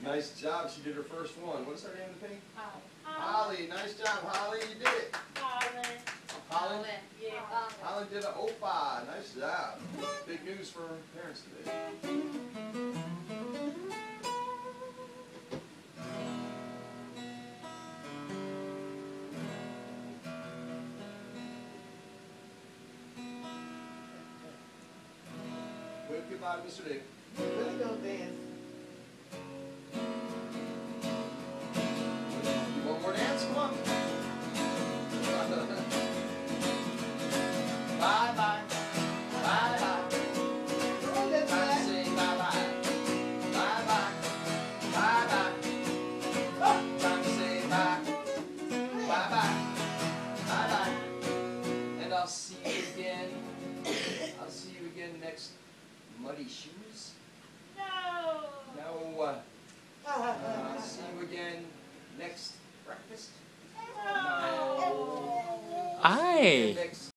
Nice job. She did her first one. What's her name in the pink? Holly. Holly. Nice job, Holly. You did it. Holly. Holly? Yeah. Holly did an OPA. Nice job. Big news for parents today. Wave goodbye to Mr. Dick. Really go dance. You want more dance? Come on. Bye bye. Bye bye. Oh, that's Time to right. say bye bye. Bye bye. Bye bye. Oh, time to say bye. Bye bye. Bye bye. And I'll see you again. I'll see you again next Muddy Shoes. No. No. I'll see you again next breakfast. No. Ay. Next